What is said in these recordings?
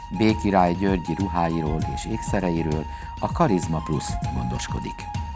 B. Király Györgyi ruháiról és ékszereiről a Karizma Plus gondoskodik.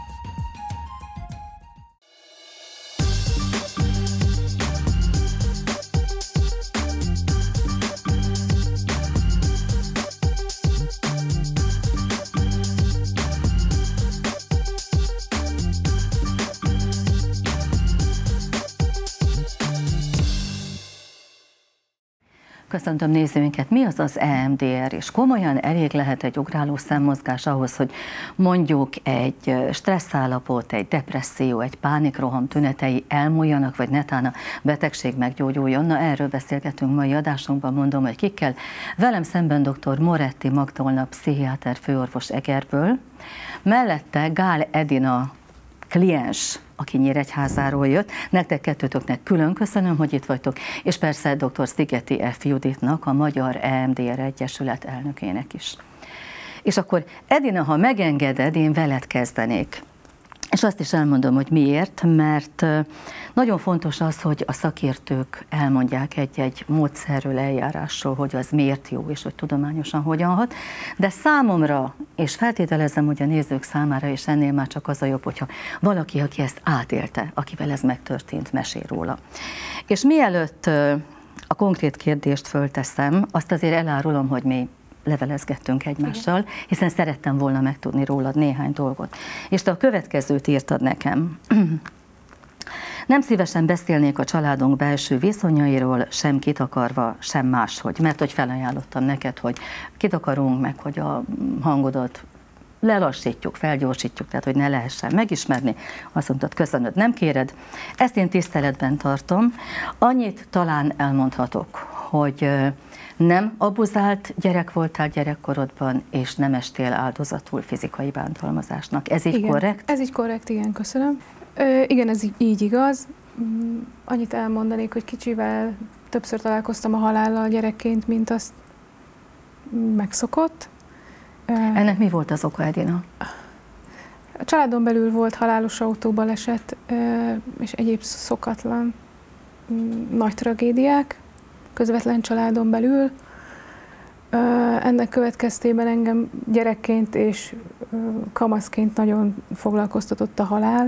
Köszöntöm nézőinket! Mi az az EMDR, és komolyan elég lehet egy ugráló szemmozgás ahhoz, hogy mondjuk egy stresszállapot, egy depresszió, egy pánikroham tünetei elmúljanak, vagy netán a betegség meggyógyuljon? Na, erről beszélgetünk mai adásunkban, mondom, hogy kikkel. Velem szemben dr. Moretti Magdolna, pszichiáter főorvos Egerből, mellette Gál Edina kliens, aki Nyíregyházáról jött. Nektek kettőtöknek külön köszönöm, hogy itt vagytok, és persze dr. Szigeti F. Juditnak, a Magyar EMDR Egyesület elnökének is. És akkor Edina, ha megengeded, én veled kezdenék. És azt is elmondom, hogy miért, mert nagyon fontos az, hogy a szakértők elmondják egy-egy módszerről, eljárásról, hogy az miért jó, és hogy tudományosan hogyan hat. De számomra, és feltételezem, hogy a nézők számára is ennél már csak az a jobb, hogyha valaki, aki ezt átélte, akivel ez megtörtént, mesél róla. És mielőtt a konkrét kérdést fölteszem, azt azért elárulom, hogy mi levelezgettünk egymással, hiszen szerettem volna megtudni rólad néhány dolgot. És te a következőt írtad nekem. Nem szívesen beszélnék a családunk belső viszonyairól, sem kitakarva, sem máshogy, mert hogy felajánlottam neked, hogy kitakarunk meg, hogy a hangodat lelassítjuk, felgyorsítjuk, tehát hogy ne lehessen megismerni. Azt mondtad, köszönöd, nem kéred. Ezt én tiszteletben tartom. Annyit talán elmondhatok, hogy nem abuzált gyerek voltál gyerekkorodban, és nem estél áldozatul fizikai bántalmazásnak. Ez így korrekt? Ez így korrekt, igen, köszönöm. Igen, ez így igaz. Annyit elmondanék, hogy kicsivel többször találkoztam a halállal gyerekként, mint azt megszokott. Ennek mi volt az oka, Edina? A családon belül volt halálos autóbaleset, és egyéb szokatlan nagy tragédiák, közvetlen családon belül. Ennek következtében engem gyerekként és kamaszként nagyon foglalkoztatott a halál.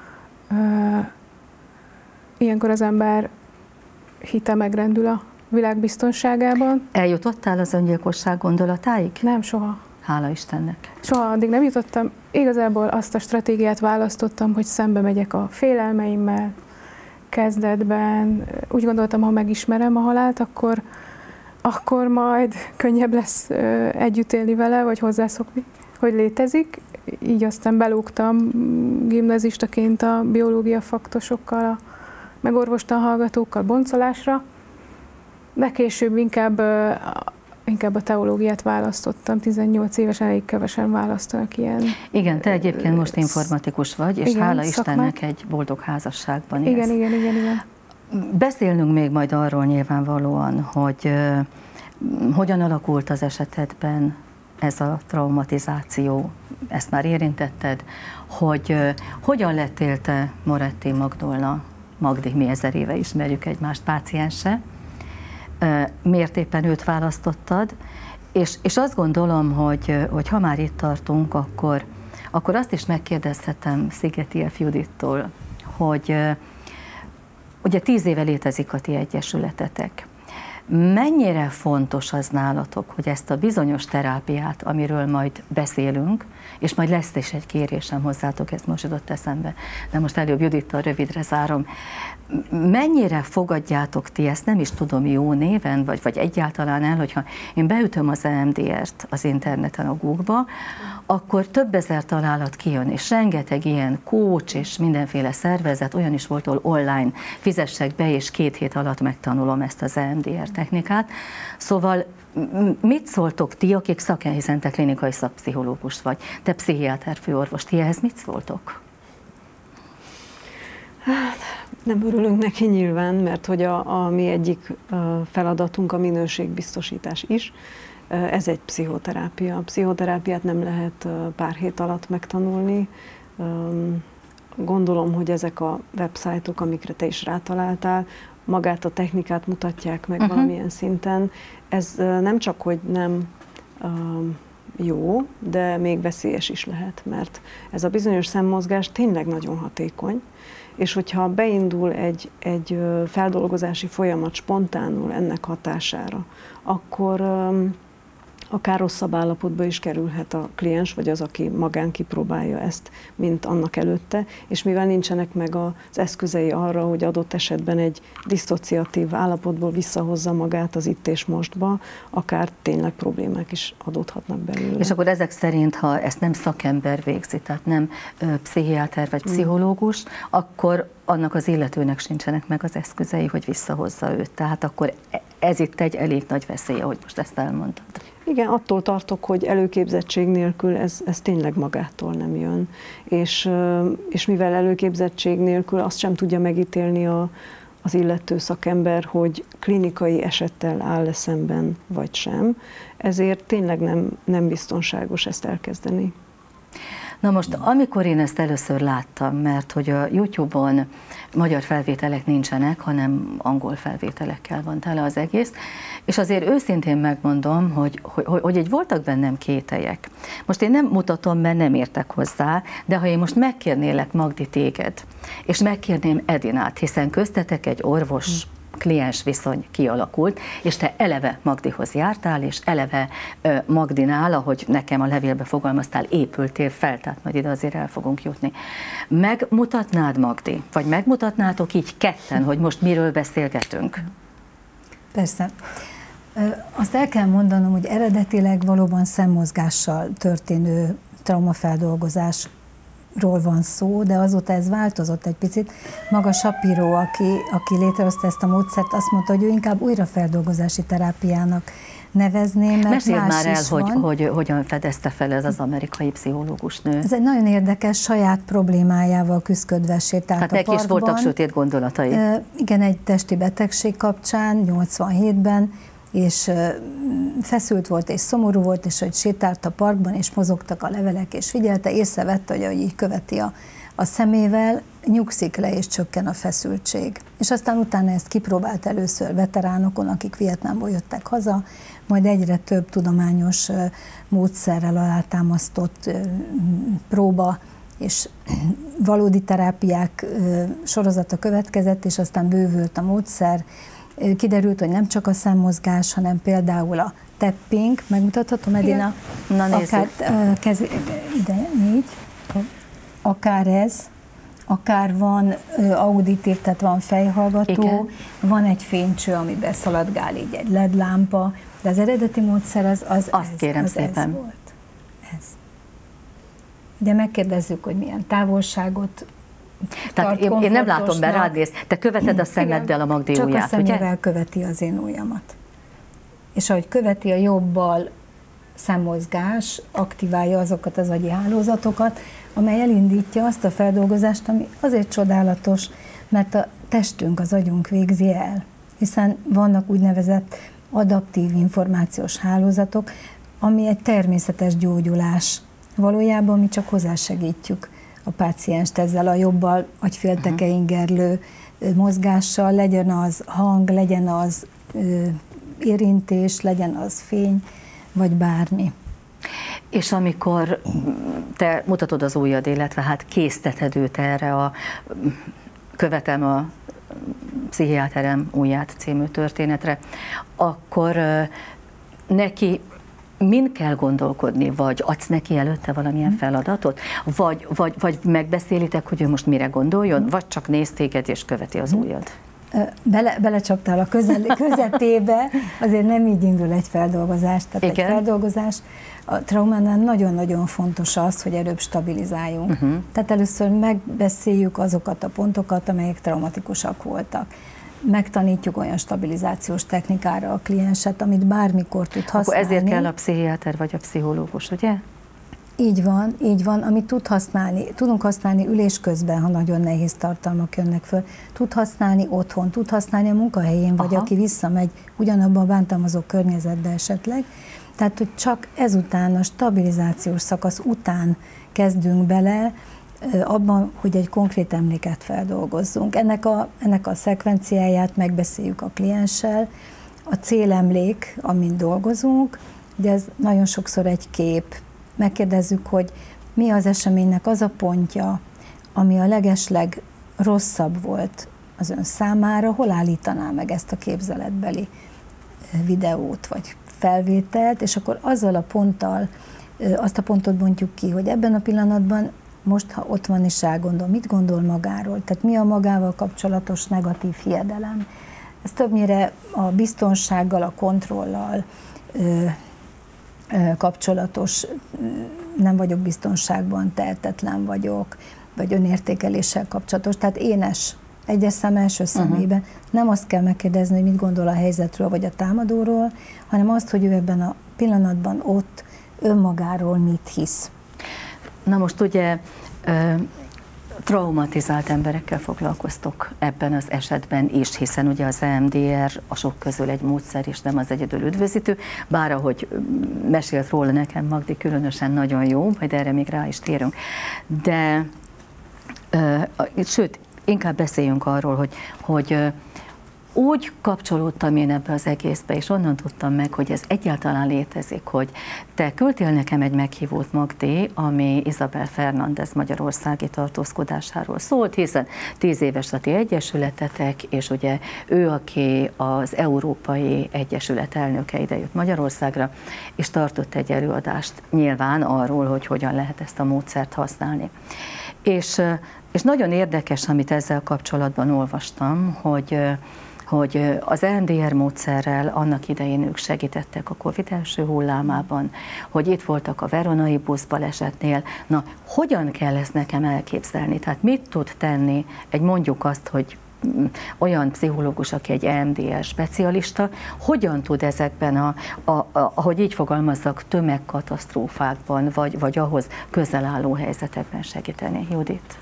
Ilyenkor az ember hite megrendül a világ biztonságában. Eljutottál az öngyilkosság gondolatáig? Nem, soha. Hála Istennek. Soha addig nem jutottam. Igazából azt a stratégiát választottam, hogy szembe megyek a félelmeimmel. Kezdetben úgy gondoltam, ha megismerem a halált, akkor majd könnyebb lesz együtt élni vele, vagy hozzászokni, hogy létezik. Így aztán belógtam gimnazistaként a biológia faktosokkal, a megorvostan hallgatókkal boncolásra, de később inkább a teológiát választottam. 18 évesen elég kevesen választanak ilyen. Igen, te egyébként most informatikus vagy, és igen, hála Istennek egy boldog házasságban élsz. Igen. Beszélnünk még majd arról nyilvánvalóan, hogy hogyan alakult az esetedben ez a traumatizáció, ezt már érintetted, hogy hogyan lettél te Moretti Magdolna, Magdi, mi 1000 éve ismerjük egymást, páciense, miért éppen őt választottad, és azt gondolom, hogy ha már itt tartunk, akkor azt is megkérdezhetem Szigeti F. Judittól, hogy ugye 10 éve létezik a ti egyesületetek. Mennyire fontos az nálatok, hogy ezt a bizonyos terápiát, amiről majd beszélünk, és majd lesz is egy kérésem hozzátok, ez most jutott eszembe, de most előbb Judittal rövidre zárom. Mennyire fogadjátok ti ezt, nem is tudom jó néven, vagy egyáltalán el, hogyha én beütöm az EMDR-t az interneten a Google-ba, akkor több ezer találat kijön, és rengeteg ilyen coach és mindenféle szervezet, olyan is volt, ahol online fizessek be, és 2 hét alatt megtanulom ezt az EMDR technikát. Szóval mit szóltok ti, akik szakmai, hiszen te klinikai szakpszichológus vagy, te pszichiáter főorvos, ti ehhez mit szóltok? Hát, nem örülünk neki nyilván, mert hogy a mi egyik feladatunk a minőségbiztosítás is. Ez egy pszichoterápia. A pszichoterápiát nem lehet pár hét alatt megtanulni. Gondolom, hogy ezek a websájtok, amikre te is rátaláltál, magát a technikát mutatják meg valamilyen szinten, ez nem csak, hogy nem jó, de még veszélyes is lehet, mert ez a bizonyos szemmozgás tényleg nagyon hatékony, és hogyha beindul egy feldolgozási folyamat spontánul ennek hatására, akkor akár rosszabb állapotba is kerülhet a kliens, vagy az, aki magán kipróbálja ezt, mint annak előtte, és mivel nincsenek meg az eszközei arra, hogy adott esetben egy diszociatív állapotból visszahozza magát az itt és mostba, akár tényleg problémák is adódhatnak belőle. És akkor ezek szerint, ha ezt nem szakember végzi, tehát nem pszichiáter vagy pszichológus, akkor annak az illetőnek sincsenek meg az eszközei, hogy visszahozza őt. Tehát akkor ez itt egy elég nagy veszély, ahogy most ezt elmondtad. Igen, attól tartok, hogy előképzettség nélkül ez tényleg magától nem jön. És mivel előképzettség nélkül azt sem tudja megítélni az illető szakember, hogy klinikai esettel áll szemben vagy sem, ezért tényleg nem biztonságos ezt elkezdeni. Na most, amikor én ezt először láttam, mert hogy a YouTube-on magyar felvételek nincsenek, hanem angol felvételekkel van tele az egész, és azért őszintén megmondom, hogy voltak bennem kételyek. Most én nem mutatom, mert nem értek hozzá, de ha én most megkérnélek, Magdi, téged, és megkérném Edinát, hiszen köztetek egy orvos kliens viszony kialakult, és te eleve Magdihoz jártál, és eleve Magdinál, ahogy nekem a levélbe fogalmaztál, épültél fel, tehát majd ide azért el fogunk jutni. Megmutatnád, Magdi? Vagy megmutatnátok így ketten, hogy most miről beszélgetünk? Persze. Azt el kell mondanom, hogy eredetileg valóban szemmozgással történő traumafeldolgozásról van szó, de azóta ez változott egy picit. Maga Shapiro, aki létrehozta ezt a módszert, azt mondta, hogy ő inkább újrafeldolgozási terápiának nevezném, mert Meséld más már el, is van. hogy hogyan fedezte fel ez az amerikai pszichológus nő. Ez egy nagyon érdekes, saját problémájával küzdködve sétált hát a neki parkban. is voltak sötét gondolatai. Igen, egy testi betegség kapcsán, 87-ben, és feszült volt, és szomorú volt, és hogy sétált a parkban, és mozogtak a levelek, és figyelte, észrevette, hogy így követi a szemével, nyugszik le, és csökken a feszültség. És aztán utána ezt kipróbált először veteránokon, akik Vietnámból jöttek haza, majd egyre több tudományos módszerrel alátámasztott próba és valódi terápiák sorozata következett, és aztán bővült a módszer. Kiderült, hogy nem csak a szemmozgás, hanem például a tapping, megmutathatom, Edina? Na, akár, ide, így, akár ez, akár van auditív, tehát van fejhallgató, igen. Van egy fénycső, ami beszaladgál, így egy LED lámpa, de az eredeti módszer az kérem szépen. Ez volt. Ez. Ugye megkérdezzük, hogy milyen távolságot. Tehát én nem látom be, rád néz. Te követed a szemeddel a Magdi ujját, ugye? Csak a szemével követi az én ujjamat. És ahogy követi a jobbal szemmozgás, aktiválja azokat az agyi hálózatokat, amely elindítja azt a feldolgozást, ami azért csodálatos, mert a testünk, az agyunk végzi el. Hiszen vannak úgynevezett adaptív információs hálózatok, ami egy természetes gyógyulás. Valójában mi csak hozzásegítjük a pácienst ezzel a jobbal agyfélteke ingerlő mozgással, legyen az hang, legyen az érintés, legyen az fény, vagy bármi. És amikor te mutatod az ujjad, illetve hát készteted őt erre követem a Pszichiáterem ujját című történetre, akkor neki min kell gondolkodni, vagy adsz neki előtte valamilyen feladatot, vagy megbeszélitek, hogy ő most mire gondoljon, vagy csak néz téged és követi az ujjad? Belecsaptál a közepébe, azért nem így indul egy feldolgozás. Tehát igen? Egy feldolgozás, a traumánál nagyon-nagyon fontos az, hogy előbb stabilizáljunk. Tehát először megbeszéljük azokat a pontokat, amelyek traumatikusak voltak. Megtanítjuk olyan stabilizációs technikára a klienset, amit bármikor tud használni. Akkor ezért kell a pszichiáter vagy a pszichológus, ugye? Így van, amit tudunk használni ülés közben, ha nagyon nehéz tartalmak jönnek föl, tud használni otthon, tud használni a munkahelyén, vagy aki visszamegy ugyanabban a bántalmazó környezetbe esetleg. Tehát, hogy csak ezután, a stabilizációs szakasz után kezdünk bele abban, hogy egy konkrét emléket feldolgozzunk. Ennek a szekvenciáját megbeszéljük a klienssel. A célemlék, amin dolgozunk, ugye ez nagyon sokszor egy kép. Megkérdezzük, hogy mi az eseménynek az a pontja, ami a legesleg rosszabb volt az ön számára, hol állítaná meg ezt a képzeletbeli videót vagy felvételt, és akkor azzal a ponttal, azt a pontot bontjuk ki, hogy ebben a pillanatban most, ha ott van és elgondol, mit gondol magáról, tehát mi a magával kapcsolatos negatív hiedelem. Ez többnyire a biztonsággal, a kontrollal kapcsolatos, nem vagyok biztonságban, tehetetlen vagyok, vagy önértékeléssel kapcsolatos, tehát énes, egyes szem első szemében. Nem azt kell megkérdezni, hogy mit gondol a helyzetről, vagy a támadóról, hanem azt, hogy ő ebben a pillanatban ott önmagáról mit hisz. Na most ugye traumatizált emberekkel foglalkoztok ebben az esetben is, hiszen ugye az EMDR a sok közül egy módszer, és nem az egyedül üdvözítő, bár ahogy mesélt róla nekem Magdi, különösen nagyon jó, majd erre még rá is térünk. De sőt, inkább beszéljünk arról, hogy úgy kapcsolódtam én ebbe az egészbe, és onnan tudtam meg, hogy ez egyáltalán létezik, hogy te küldtél nekem egy meghívót, Magdi, ami Isabel Fernández magyarországi tartózkodásáról szólt, hiszen 10 éves a ti egyesületetek, és ugye ő, aki az Európai Egyesület elnöke, ide jött Magyarországra, és tartott egy előadást nyilván arról, hogy hogyan lehet ezt a módszert használni. És nagyon érdekes, amit ezzel kapcsolatban olvastam, hogy az EMDR módszerrel annak idején ők segítettek a Covid első hullámában, hogy itt voltak a veronai buszbalesetnél. Na, hogyan kell ezt nekem elképzelni? Tehát mit tud tenni mondjuk azt, hogy olyan pszichológus, aki egy EMDR specialista, hogyan tud ezekben ahogy így fogalmazzak, tömegkatasztrófákban, vagy ahhoz közel álló helyzetekben segíteni? Judit?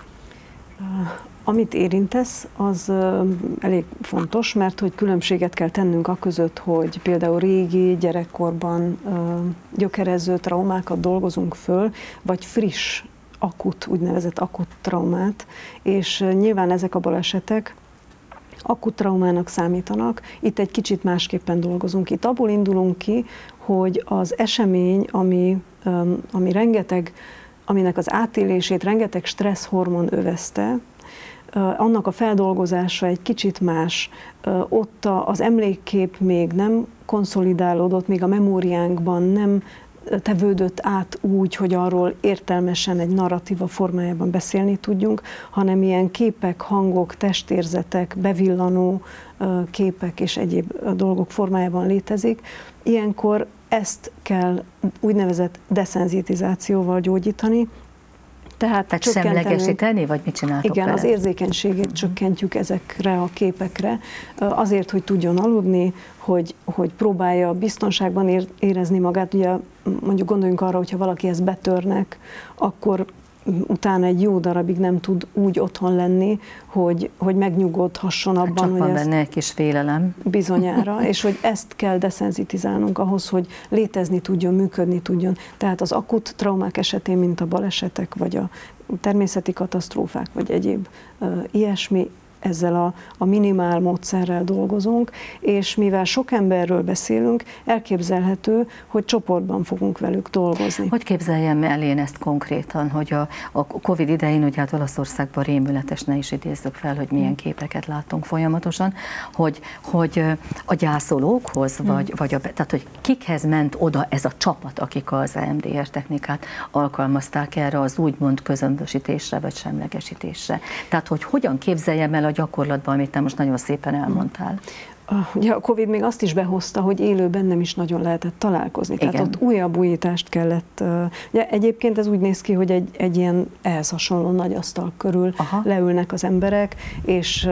Amit érintesz, az elég fontos, mert hogy különbséget kell tennünk a között, hogy például régi gyerekkorban gyökerező traumákat dolgozunk föl, vagy friss, úgynevezett akut traumát, és nyilván ezek a balesetek akut traumának számítanak. Itt egy kicsit másképpen dolgozunk. Itt abból indulunk ki, hogy az esemény, ami aminek az átélését rengeteg stresszhormon övezte, annak a feldolgozása egy kicsit más. Ott az emlékkép még nem konszolidálódott, még a memóriánkban nem tevődött át úgy, hogy arról értelmesen egy narratíva formájában beszélni tudjunk, hanem ilyen képek, hangok, testérzetek, bevillanó képek és egyéb dolgok formájában létezik. Ilyenkor ezt kell úgynevezett deszenzitizációval gyógyítani, tehát semlegesíteni, vagy mit csináltok igen, vele? Az érzékenységét csökkentjük ezekre a képekre, azért, hogy tudjon aludni, hogy próbálja biztonságban érezni magát. Ugye mondjuk gondoljunk arra, hogyha valakihez betörnek, akkor utána egy jó darabig nem tud úgy otthon lenni, hogy megnyugodhasson abban, csak hogy van benne egy kis félelem. Bizonyára, és hogy ezt kell deszenzitizálnunk ahhoz, hogy létezni tudjon, működni tudjon. Tehát az akut traumák esetén, mint a balesetek, vagy a természeti katasztrófák, vagy egyéb ilyesmi, ezzel a minimál módszerrel dolgozunk, és mivel sok emberről beszélünk, elképzelhető, hogy csoportban fogunk velük dolgozni. Hogy képzeljem el én ezt konkrétan, hogy a Covid idején, ugye hát Olaszországban rémületes, ne is idézzük fel, hogy milyen képeket látunk folyamatosan, hogy a gyászolókhoz, tehát hogy kikhez ment oda ez a csapat, akik az EMDR technikát alkalmazták erre az úgymond közömbösítésre, vagy semlegesítésre. Tehát, hogy hogyan képzeljem el a gyakorlatban, amit te most nagyon szépen elmondtál. Ugye a Covid még azt is behozta, hogy élőben nem is nagyon lehetett találkozni. Igen. Tehát ott újabb újítást kellett. Ugye egyébként ez úgy néz ki, hogy egy ilyen ehhez hasonló nagy asztal körül leülnek az emberek, és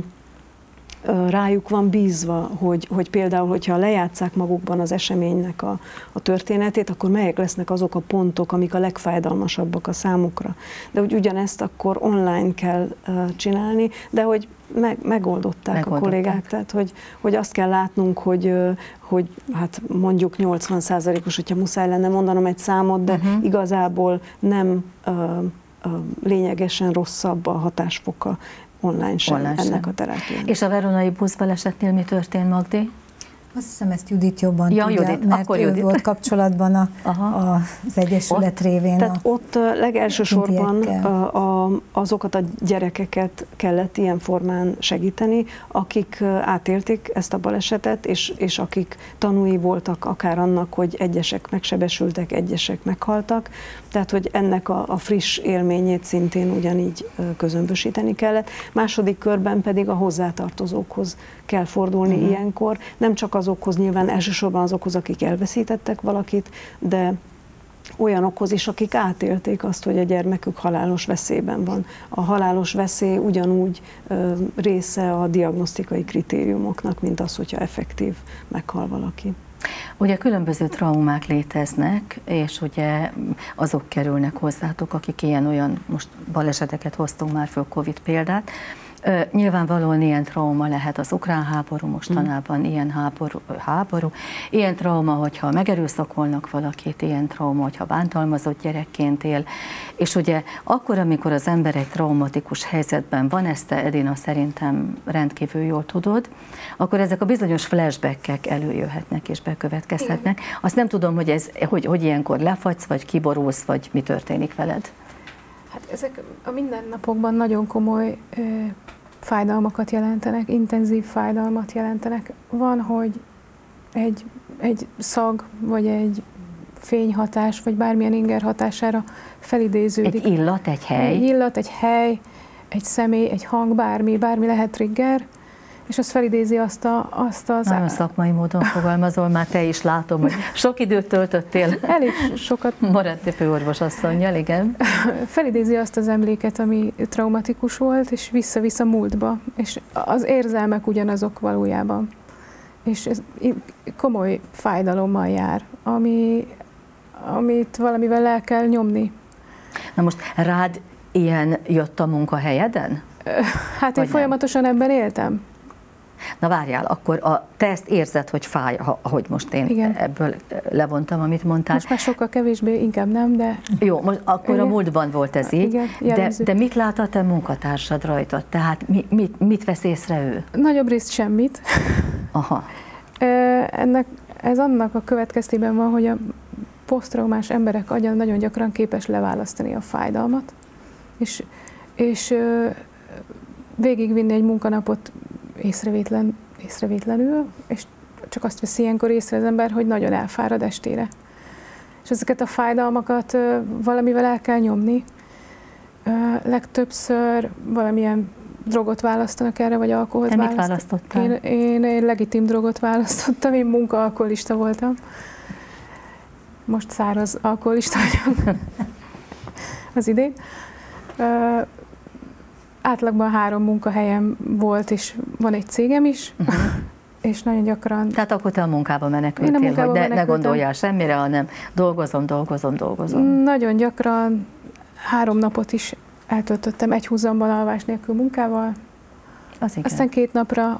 rájuk van bízva, hogy például, hogyha lejátsszák magukban az eseménynek a történetét, akkor melyek lesznek azok a pontok, amik a legfájdalmasabbak a számukra. De hogy ugyanezt akkor online kell csinálni, de hogy megoldották a kollégák, tehát hogy azt kell látnunk, hogy hát mondjuk 80%-os, hogyha muszáj lenne mondanom egy számot, de igazából nem lényegesen rosszabb a hatásfoka online sem ennek a terápiának. És a veronai buszbalesetnél mi történt, Magdi? Azt hiszem, ezt Judit jobban tudja, Judit, mert ő Judit volt kapcsolatban az Egyesület révén. Tehát ott legelsősorban azokat a gyerekeket kellett ilyen formán segíteni, akik átélték ezt a balesetet, és akik tanúi voltak akár annak, hogy egyesek megsebesültek, egyesek meghaltak. Tehát, hogy ennek a friss élményét szintén ugyanígy közömbösíteni kellett. Második körben pedig a hozzátartozókhoz kell fordulni ilyenkor, nem csak azokhoz, nyilván elsősorban azokhoz, akik elveszítettek valakit, de olyanokhoz is, akik átélték azt, hogy a gyermekük halálos veszélyben van. A halálos veszély ugyanúgy része a diagnosztikai kritériumoknak, mint az, hogyha effektív meghal valaki. Ugye különböző traumák léteznek, és ugye azok kerülnek hozzátok, akik ilyen-olyan, most baleseteket hoztunk már föl, Covid példát. Nyilvánvalóan ilyen trauma lehet az ukrán háború mostanában, ilyen háború, ilyen trauma, hogyha megerőszakolnak valakit, ilyen trauma, hogyha bántalmazott gyerekként él, és ugye akkor, amikor az ember egy traumatikus helyzetben van, ezt te, Edina, szerintem rendkívül jól tudod, akkor ezek a bizonyos flashback-ek előjöhetnek és bekövetkezhetnek. Azt nem tudom, hogy ilyenkor lefagysz, vagy kiborulsz, vagy mi történik veled. Hát ezek a mindennapokban nagyon komoly fájdalmakat jelentenek, intenzív fájdalmat jelentenek. Van, hogy egy szag, vagy egy fényhatás, vagy bármilyen inger hatására felidéződik. Egy illat, egy hely. Egy illat, egy hely, egy személy, egy hang, bármi lehet trigger, és az felidézi azt az... Nagyon szakmai módon fogalmazol, már te is látom, hogy sok időt töltöttél. Elég sokat. Moretti főorvosasszonnyal, igen. Felidézi azt az emléket, ami traumatikus volt, és visszavisz a múltba. És az érzelmek ugyanazok valójában. És ez komoly fájdalommal jár, amit valamivel el kell nyomni. Na most rád ilyen jött a munkahelyeden? Hát én folyamatosan ebben éltem. Na várjál, akkor te ezt érzed, hogy fáj, ahogy most én ebből levontam, amit mondtál. Most már sokkal kevésbé, inkább nem, de... Jó, most akkor a múltban volt ez így, igen, de mit lát a te munkatársad rajtad? Tehát mit vesz észre ő? Nagyobb részt semmit. Aha. Ez annak a következtében van, hogy a posztraumás emberek agya nagyon gyakran képes leválasztani a fájdalmat, és végigvinni egy munkanapot észrevétlenül, és csak azt veszi ilyenkor észre az ember, hogy nagyon elfárad estére. És ezeket a fájdalmakat valamivel el kell nyomni. Legtöbbször valamilyen drogot választanak erre, vagy alkoholt választanak. Mit választottál? Én egy legitim drogot választottam, én munkaalkoholista voltam. Most száraz alkoholista vagyok az idén. Átlagban 3 munkahelyem volt, és van egy cégem is, és nagyon gyakran... Tehát akkor te a munkába menekültél, hogy ne gondoljál semmire, hanem dolgozom. Nagyon gyakran 3 napot is eltöltöttem egyhuzamban alvás nélkül munkával. Aztán 2 napra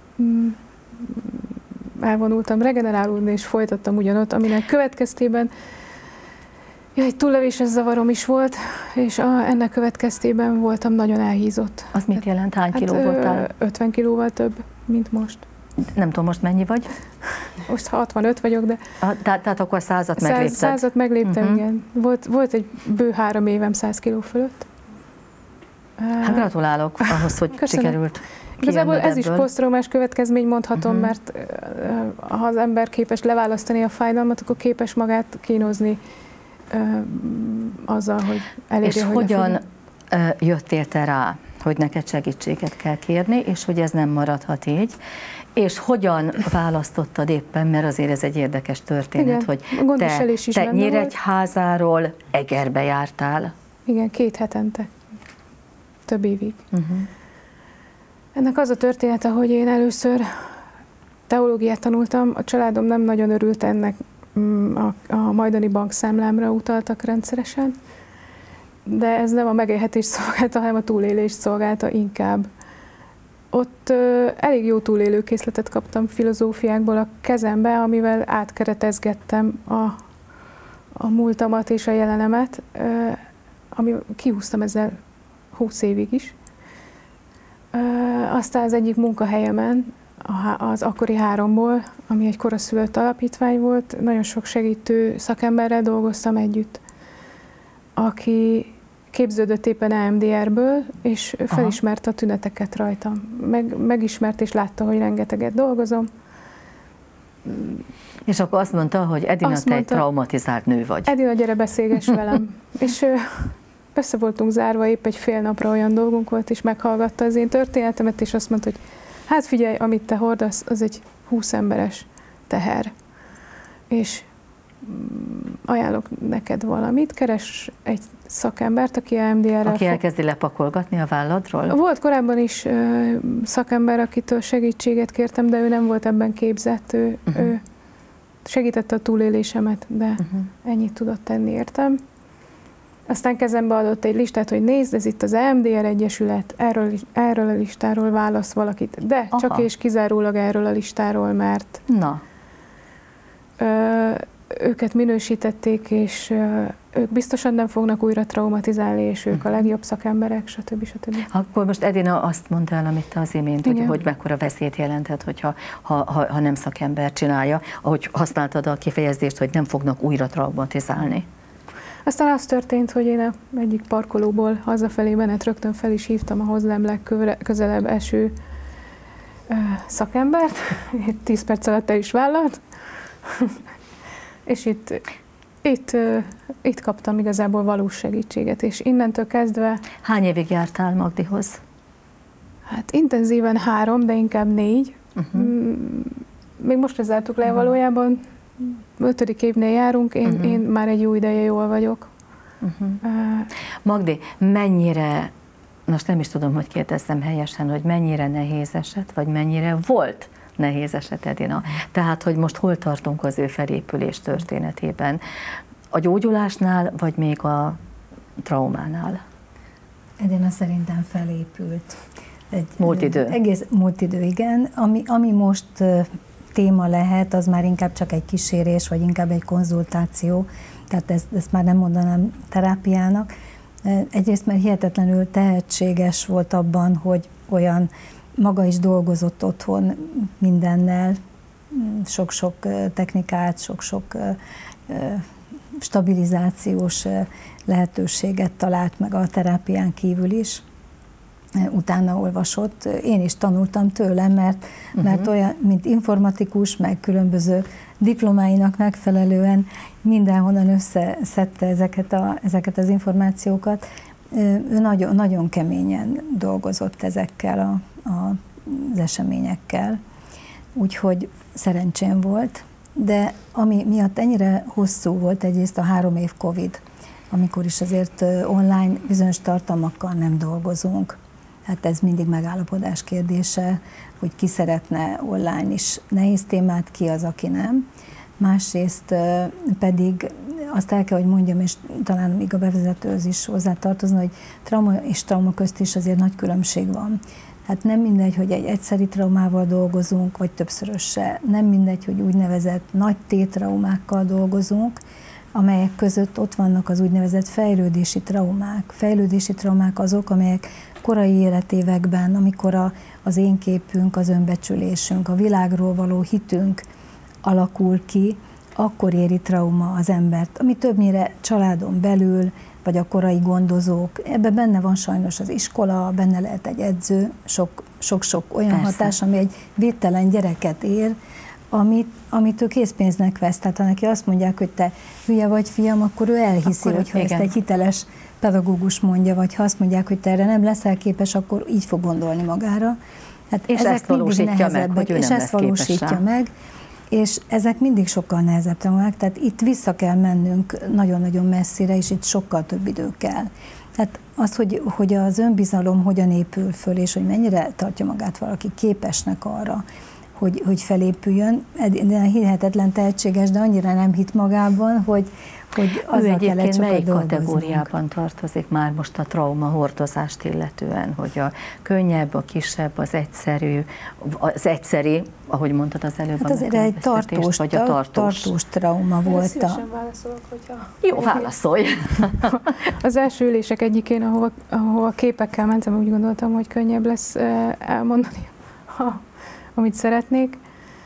elvonultam regenerálódni, és folytattam ugyanott, aminek következtében egy túllevéses zavarom is volt, és ennek következtében voltam nagyon elhízott. Az mit jelent? Hány kiló voltál? 50 kilóval több, mint most. Nem tudom, most mennyi vagy? Most 65 vagyok, de... Tehát akkor 100-at meglépted? 100-at megléptem, igen. Volt egy bő 3 évem 100 kiló fölött. Hát gratulálok ahhoz, hogy sikerült. Igazából ez is posztraumás következmény, mondhatom, mert ha az ember képes leválasztani a fájdalmat, akkor képes magát kínozni azzal, hogy elérje, és hogyan jöttél te rá, hogy neked segítséget kell kérni, és hogy ez nem maradhat így, és hogyan választottad éppen, mert azért ez egy érdekes történet, igen, hogy te Nyíregyházáról Egerbe jártál. Igen, 2 hetente, több évig. Ennek az a története, hogy én először teológiát tanultam, a családom nem nagyon örült ennek, a majdani bankszámlámra utaltak rendszeresen, de ez nem a megélhetés szolgálta, hanem a túlélés szolgálta inkább. Ott elég jó túlélőkészletet kaptam filozófiákból a kezembe, amivel átkeretezgettem a múltamat és a jelenemet. ami kihúztam ezzel 20 évig is. Aztán az egyik munkahelyemen, az akkori 3-ból, ami egy koraszülött alapítvány volt, nagyon sok segítő szakemberrel dolgoztam együtt, aki képződött éppen EMDR-ből, és felismerte a tüneteket rajtam. Megismert és látta, hogy rengeteget dolgozom. És akkor azt mondta, hogy Edina, te egy traumatizált nő vagy. Edina, gyere, beszélgess velem. És össze voltunk zárva, épp egy fél napra olyan dolgunk volt, és meghallgatta az én történetemet, és azt mondta, hogy hát figyelj, amit te hordasz, az egy 20 emberes teher. És ajánlok neked valamit, keres egy szakembert, aki EMDR-rel Aki elkezdi lepakolgatni a válladról? Volt korábban is szakember, akitől segítséget kértem, de ő nem volt ebben képzett. Ő segítette a túlélésemet, de ennyit tudott tenni, értem. Aztán kezembe adott egy listát, hogy nézd, ez itt az EMDR Egyesület, erről a listáról válasz valakit, de csak és kizárólag erről a listáról, mert őket minősítették, és ők biztosan nem fognak újra traumatizálni, és ők a legjobb szakemberek, stb. Akkor most Edina azt mondta el, amit te az imént, hogy mekkora veszélyt jelenthet, hogyha ha nem szakember csinálja, ahogy használtad a kifejezést, hogy nem fognak újra traumatizálni. Aztán az történt, hogy én egyik parkolóból hazafelé menet rögtön fel is hívtam a hozzám legközelebb eső szakembert, 10 perc alatt el is vállalt, és itt kaptam igazából valós segítséget, és innentől kezdve... Hány évig jártál Magdihoz? Hát intenzíven 3, de inkább 4. Még most zártuk le valójában, 5. évnél járunk, én már egy jó ideje jól vagyok. Magdi, mennyire, most nem is tudom, hogy kérdezzem helyesen, hogy mennyire nehéz eset, vagy mennyire volt nehéz eset, Edina? Tehát, hogy most hol tartunk az ő felépülés történetében? A gyógyulásnál, vagy még a traumánál? Edina szerintem felépült. Múlt idő. Egész múlt idő, igen. Ami most téma lehet, az már inkább csak egy kísérés, vagy inkább egy konzultáció, tehát ezt már nem mondanám terápiának. Egyrészt, mert hihetetlenül tehetséges volt abban, hogy olyan maga is dolgozott otthon mindennel, sok-sok technikát, sok-sok stabilizációs lehetőséget talált meg a terápián kívül is. Utána olvasott. Én is tanultam tőle, mert olyan, mint informatikus, meg különböző diplomáinak megfelelően mindenhonnan összeszedte ezeket az információkat. Ő nagyon, nagyon keményen dolgozott ezekkel az eseményekkel, úgyhogy szerencsém volt, de ami miatt ennyire hosszú volt egyrészt a 3 év Covid, amikor is azért online bizonyos tartalmakkal nem dolgozunk. Hát ez mindig megállapodás kérdése, hogy ki szeretne online is nehéz témát, ki az, aki nem. Másrészt pedig azt el kell, hogy mondjam, és talán még a bevezetőhöz is hozzátartozna, hogy trauma és trauma közt is azért nagy különbség van. Hát nem mindegy, hogy egy egyszeri traumával dolgozunk, vagy többszöröse. Nem mindegy, hogy úgynevezett nagy T-traumákkal dolgozunk, amelyek között ott vannak az úgynevezett fejlődési traumák. Fejlődési traumák azok, amelyek korai életévekben, amikor az én képünk, az önbecsülésünk, a világról való hitünk alakul ki, akkor éri trauma az embert, ami többnyire családon belül, vagy a korai gondozók. Ebben benne van sajnos az iskola, benne lehet egy edző, sok-sok olyan hatás, ami egy védtelen gyereket ér, amit ő készpénznek vesz. Tehát ha neki azt mondják, hogy te hülye vagy, fiam, akkor ő elhiszi, hogyha ezt egy hiteles pedagógus mondja, vagy ha azt mondják, hogy te erre nem leszel képes, akkor így fog gondolni magára. Hát és ezt valósítja meg, hogy ő nem lesz képes meg, és ezek mindig sokkal nehezebb traumák, tehát itt vissza kell mennünk nagyon-nagyon messzire, és itt sokkal több idő kell. Tehát az, hogy az önbizalom hogyan épül föl, és hogy mennyire tartja magát valaki képesnek arra, hogy felépüljön. De hihetetlen tehetséges, de annyira nem hitt magában, hogy azzal kellett sokat melyik dolgoznunk. kategóriában tartozik már most a trauma hordozást illetően, hogy a könnyebb, a kisebb, az egyszeri, ahogy mondtad az előbb, hát azért egy tartós trauma volt. Szívesen válaszolok, hogyha... Jó, válaszolj! Az első ülések egyikén, ahova képekkel mentem, úgy gondoltam, hogy könnyebb lesz elmondani, amit szeretnék.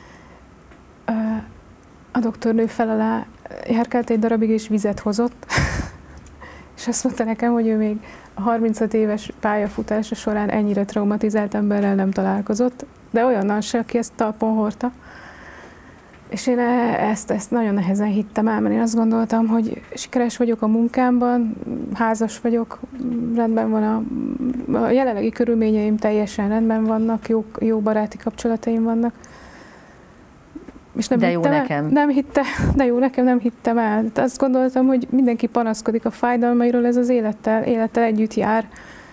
A doktornő fel alá járkált egy darabig, és vizet hozott, és azt mondta nekem, hogy ő még a 35 éves pályafutása során ennyire traumatizált emberrel nem találkozott, de olyannal se, aki ezt talpon hordta. És én ezt nagyon nehezen hittem el, mert én azt gondoltam, hogy sikeres vagyok a munkámban, házas vagyok, rendben van a jelenlegi körülményeim teljesen rendben vannak, jó baráti kapcsolataim vannak. És nem de jó nekem. Nem hittem el. Azt gondoltam, hogy mindenki panaszkodik a fájdalmairól, ez az élettel együtt jár.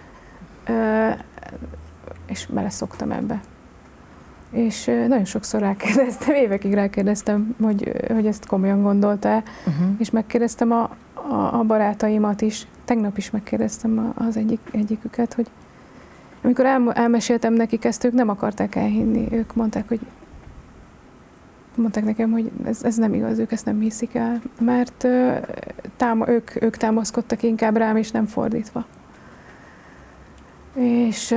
És beleszoktam ebbe. És nagyon sokszor rákérdeztem, évekig rákérdeztem, hogy ezt komolyan gondolta-e, és megkérdeztem a barátaimat is. Tegnap is megkérdeztem az egyiküket, hogy amikor elmeséltem nekik ezt, ők nem akarták elhinni. Ők mondták nekem, hogy ez nem igaz, ők ezt nem hiszik el, mert ők támaszkodtak inkább rám, és nem fordítva. És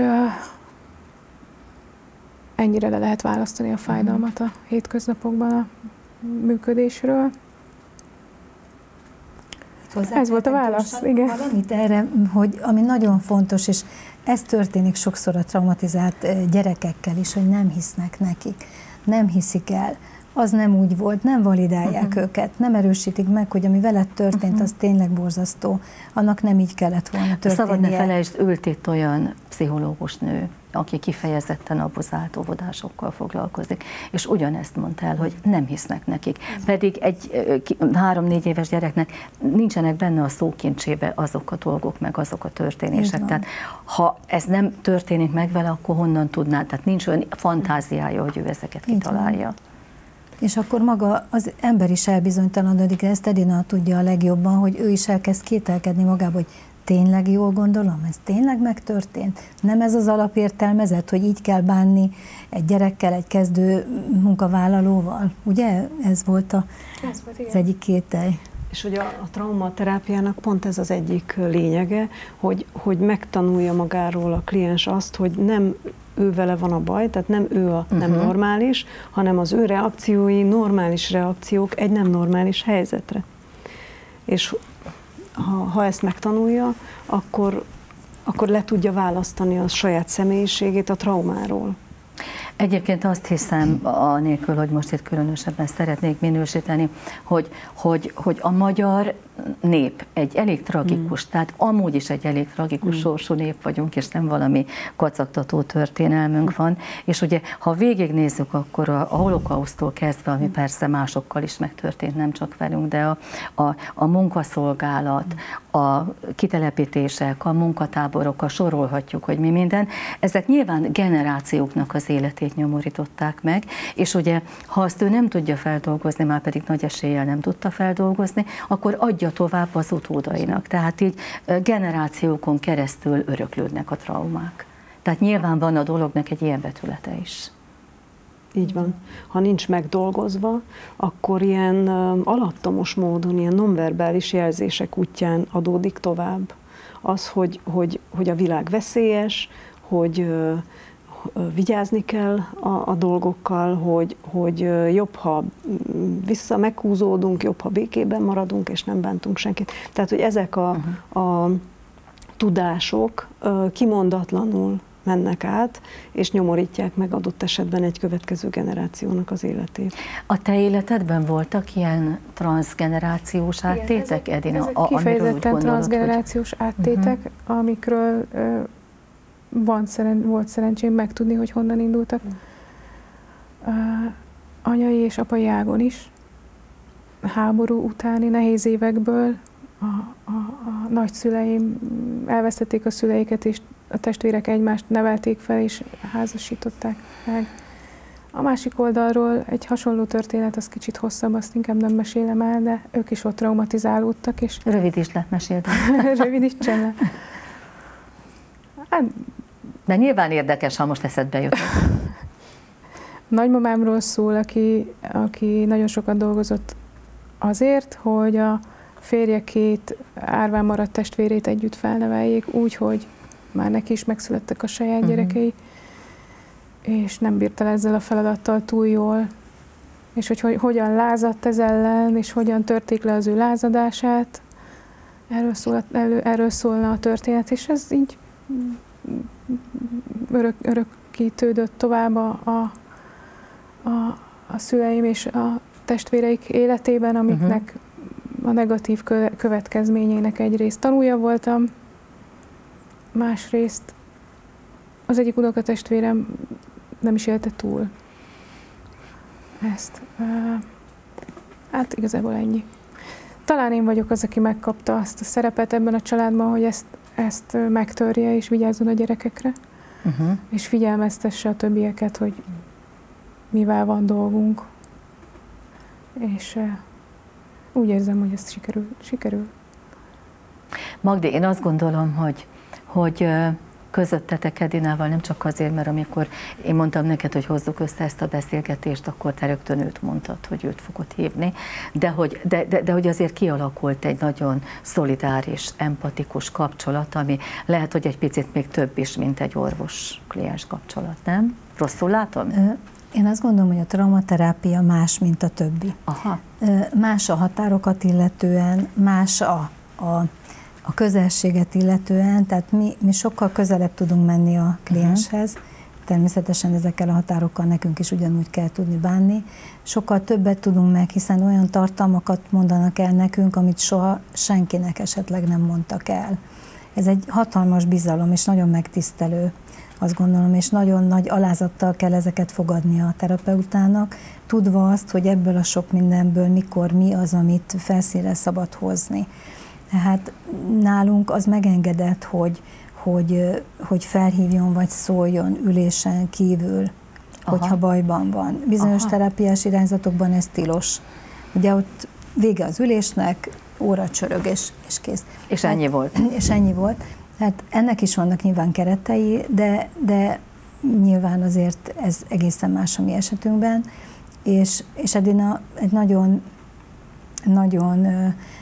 ennyire le lehet választani a fájdalmat a hétköznapokban a működésről. Ez volt a válasz, igen. Valamit erre, hogy ami nagyon fontos, és ez történik sokszor a traumatizált gyerekekkel is, hogy nem hisznek nekik, nem hiszik el. Az nem úgy volt, nem validálják őket, nem erősítik meg, hogy ami veled történt, az tényleg borzasztó. Annak nem így kellett volna történnie. Szabad ne felejtsd, ült itt olyan pszichológus nő, aki kifejezetten abuzált óvodásokkal foglalkozik, és ugyanezt mondta el, hogy nem hisznek nekik. Pedig egy 3-4 éves gyereknek nincsenek benne a szókincsébe azok a dolgok, meg azok a történések. Tehát ha ez nem történik meg vele, akkor honnan tudná? Tehát nincs olyan fantáziája, hogy ő ezeket kitalálja. És akkor maga az ember is elbizonytalanodik, ezt Edina tudja a legjobban, hogy ő is elkezd kételkedni magába, hogy tényleg jól gondolom, ez tényleg megtörtént? Nem ez az alapértelmezet, hogy így kell bánni egy gyerekkel, egy kezdő munkavállalóval? Ugye? Ez volt az egyik kételj. És hogy a traumaterápiának pont ez az egyik lényege, hogy megtanulja magáról a kliens azt, hogy nem ő vele van a baj, tehát nem ő a nem normális, hanem az ő reakciói normális reakciók egy nem normális helyzetre. És ha ezt megtanulja, akkor le tudja választani a saját személyiségét a traumáról. Egyébként azt hiszem, anélkül, hogy most itt különösebben szeretnék minősíteni, hogy a magyar nép egy elég tragikus, tehát amúgy is egy elég tragikus sorsú nép vagyunk, és nem valami kacagtató történelmünk van. És ugye, ha végignézzük, akkor a holokausztól kezdve, ami persze másokkal is megtörtént, nem csak velünk, de a munkaszolgálat, a kitelepítések, a munkatáborok, sorolhatjuk, hogy mi minden, ezek nyilván generációknak az életét nyomorították meg, és ugye, ha azt ő nem tudja feldolgozni, már pedig nagy eséllyel nem tudta feldolgozni, akkor adja tovább az utódainak. Tehát így generációkon keresztül öröklődnek a traumák. Tehát nyilván van a dolognak egy ilyen vetülete is. Így van. Ha nincs megdolgozva, akkor ilyen alattomos módon, ilyen nonverbális jelzések útján adódik tovább. Az, hogy a világ veszélyes, hogy vigyázni kell a dolgokkal, hogy jobb, ha meghúzódunk, jobb, ha békében maradunk, és nem bántunk senkit. Tehát, hogy ezek a tudások kimondatlanul mennek át, és nyomorítják meg adott esetben egy következő generációnak az életét. A te életedben voltak ilyen transzgenerációs áttétek, Edina? Ezek kifejezetten transzgenerációs áttétek, amikről volt szerencsém megtudni, hogy honnan indultak. Anyai és apai ágon is. Háború utáni nehéz évekből a nagyszüleim elvesztették a szüleiket, és a testvérek egymást nevelték fel, és házasították meg. A másik oldalról egy hasonló történet, az kicsit hosszabb, azt inkább nem mesélem el, de ők is ott traumatizálódtak. És Rövid is lett, meséld. rövidítsen le. Hát, de nyilván érdekes, ha most eszedbe jut. nagymamámról szól, aki nagyon sokat dolgozott azért, hogy a férje 2 árván maradt testvérét együtt felneveljék, úgy, hogy már neki is megszülettek a saját gyerekei, és nem bírta ezzel a feladattal túl jól, és hogy hogyan lázadt ez ellen, és hogyan törték le az ő lázadását. Erről szólna a történet, és ez így örökítődött tovább a szüleim és a testvéreik életében, amiknek a negatív következményének egyrészt tanúja voltam, másrészt az egyik unokatestvérem nem is élte túl ezt. Hát igazából ennyi. Talán én vagyok az, aki megkapta azt a szerepet ebben a családban, hogy ezt megtörje és vigyázzon a gyerekekre, és figyelmeztesse a többieket, hogy mivel van dolgunk. És úgy érzem, hogy ez sikerül. Magdi, én azt gondolom, hogy közöttetek Edinával nem csak azért, mert amikor én mondtam neked, hogy hozzuk össze ezt a beszélgetést, akkor te rögtön őt mondtad, hogy őt fogod hívni, de hogy azért kialakult egy nagyon szolidáris, empatikus kapcsolat, ami lehet, hogy egy picit még több is, mint egy orvos-kliens kapcsolat, nem? Rosszul látom? Én azt gondolom, hogy a traumaterápia más, mint a többi. Aha. Más a határokat illetően, más a közelséget illetően, tehát mi sokkal közelebb tudunk menni a klienshez, természetesen ezekkel a határokkal nekünk is ugyanúgy kell tudni bánni. Sokkal többet tudunk meg, hiszen olyan tartalmakat mondanak el nekünk, amit soha senkinek esetleg nem mondtak el. Ez egy hatalmas bizalom, és nagyon megtisztelő, azt gondolom, és nagyon nagy alázattal kell ezeket fogadnia a terapeutának, tudva azt, hogy ebből a sok mindenből mikor mi az, amit felszínre szabad hozni. Tehát nálunk az megengedett, hogy felhívjon vagy szóljon ülésen kívül, hogyha bajban van. Bizonyos terápiás irányzatokban ez tilos. Ugye ott vége az ülésnek, óra csörög, és kész. És ennyi volt. És ennyi volt. Hát ennek is vannak nyilván keretei, de nyilván azért ez egészen más a mi esetünkben. És Edina egy nagyon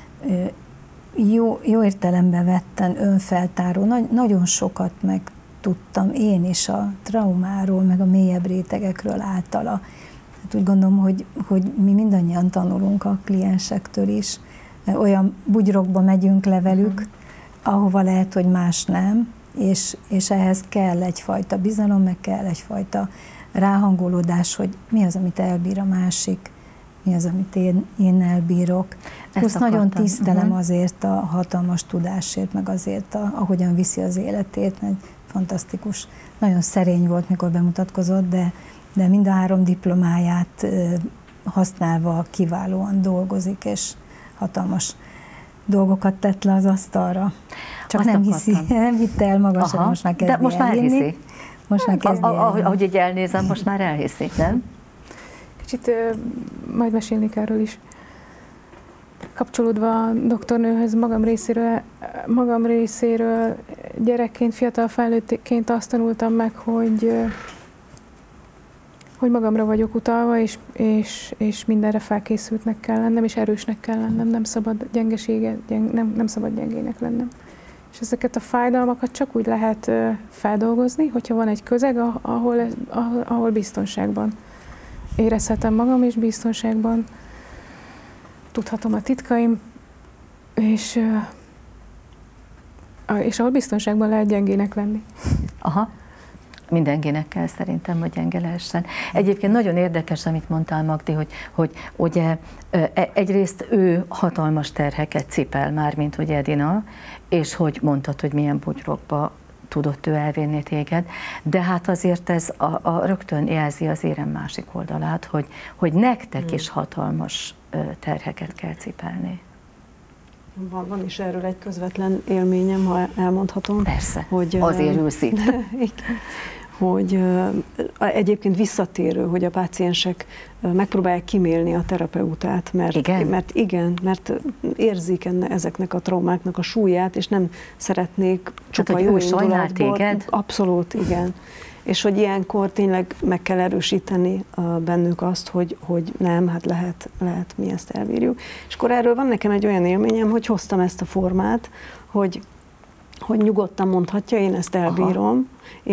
jó értelemben vetten önfeltáró, nagyon sokat megtudtam én is a traumáról, meg a mélyebb rétegekről általa. Hát úgy gondolom, hogy mi mindannyian tanulunk a kliensektől is. Olyan bugyrokba megyünk le velük, ahova lehet, hogy más nem, és ehhez kell egyfajta bizalom, meg kell egyfajta ráhangolódás, hogy mi az, amit elbír a másik, mi az, amit én elbírok. Plusz nagyon tisztelem azért a hatalmas tudásért, meg azért, ahogyan viszi az életét, egy fantasztikus, nagyon szerény volt, mikor bemutatkozott, de mind a 3 diplomáját használva kiválóan dolgozik, és hatalmas dolgokat tett le az asztalra. Csak nem hitte el maga sem, most már kezdi. De most már elhiszi. Most már kezdi elhinni. Ahogy így elnézem, most már elhiszi, nem? Kicsit majd mesélnék erről is. Kapcsolódva a doktornőhöz magam részéről gyerekként, fiatal felnőttként azt tanultam meg, hogy magamra vagyok utalva, és mindenre felkészültnek kell lennem, és erősnek kell lennem, nem szabad nem szabad gyengének lennem. És ezeket a fájdalmakat csak úgy lehet feldolgozni, hogyha van egy közeg, ahol biztonságban érezhetem magam, és biztonságban tudhatom a titkaim, és ahol biztonságban lehet gyengének lenni. Aha. Mindenkinek kell szerintem, hogy gyenge lehessen. Egyébként nagyon érdekes, amit mondtál, Magdi, hogy ugye egyrészt ő hatalmas terheket cipel már, mint hogy Edina, és hogy mondtad, hogy milyen bugyrokba tudott ő elvinni téged, de hát azért ez rögtön jelzi az érem másik oldalát, hogy nektek is hatalmas terheket kell cipelni. Van is erről egy közvetlen élményem, ha elmondhatom. Persze, hogy, azért ülsz itt. hogy egyébként visszatérő, hogy a páciensek megpróbálják kimélni a terapeutát, mert érzik ezeknek a traumáknak a súlyát, és nem szeretnék csupa jó indulatból. Abszolút, igen. És hogy ilyenkor tényleg meg kell erősíteni bennük azt, hogy nem, hát lehet mi ezt elbírjuk. És akkor erről van nekem egy olyan élményem, hogy hoztam ezt a formát, hogy nyugodtan mondhatja, én ezt elbírom,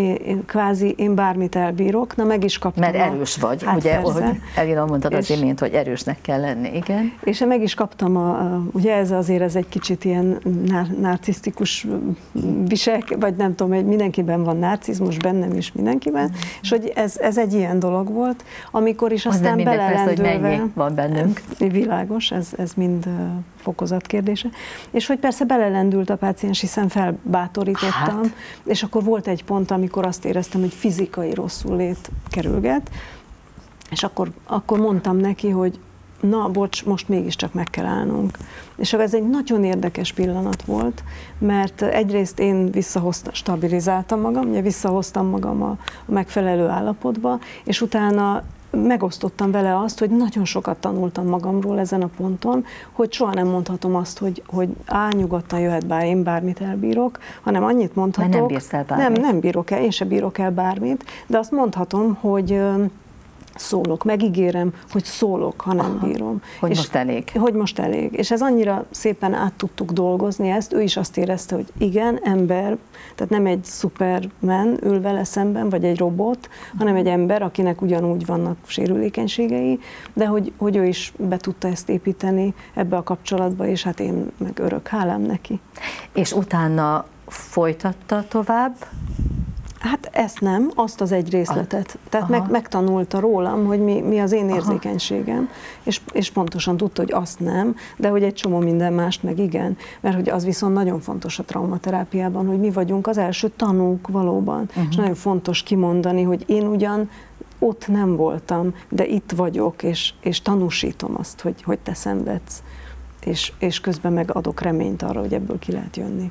én bármit elbírok, meg is kaptam. Mert erős vagy, hát ugye, ahogy Elina mondtad az imént, hogy erősnek kell lenni, igen. És én meg is kaptam, ugye ez egy kicsit ilyen narcisztikus vagy nem tudom, mindenkiben van narcizmus, bennem is mindenkiben, és hogy ez egy ilyen dolog volt, amikor is aztán belelendülve. Hogy mennyi van bennünk. Világos, ez mind fokozat kérdése. És hogy persze belelendült a páciens, hiszen felbátorítottam, és akkor volt egy pont, amikor azt éreztem, hogy fizikai rosszul-lét kerülget, és akkor mondtam neki, hogy na, bocs, most mégiscsak meg kell állnunk. És ez egy nagyon érdekes pillanat volt, mert egyrészt én stabilizáltam magam, ugye visszahoztam magam a megfelelő állapotba, és utána megosztottam vele azt, hogy nagyon sokat tanultam magamról ezen a ponton, hogy soha nem mondhatom azt, hogy nyugodtan jöhet bár, én bármit elbírok, hanem annyit mondhatok. Mert nem bírsz el bármit. Nem bírok el, én sem bírok el bármit, de azt mondhatom, hogy szólok, megígérem, hogy szólok, ha nem bírom. Hogy most elég. És ez annyira szépen át tudtuk dolgozni ezt, ő is azt érezte, hogy igen, ember, tehát nem egy Superman ül vele szemben, vagy egy robot, hanem egy ember, akinek ugyanúgy vannak sérülékenységei, de hogy ő is be tudta ezt építeni ebbe a kapcsolatba, és hát én meg örök hálám neki. És utána folytatta tovább? Hát ezt nem, azt az egy részletet. Tehát megtanulta rólam, hogy mi az én érzékenységem, és pontosan tudta, hogy azt nem, de hogy egy csomó minden mást meg igen. Mert hogy az viszont nagyon fontos a traumaterápiában, hogy mi vagyunk az első tanúk valóban. És nagyon fontos kimondani, hogy én ugyan ott nem voltam, de itt vagyok, és tanúsítom azt, hogy te szenvedsz. És közben meg adok reményt arra, hogy ebből ki lehet jönni.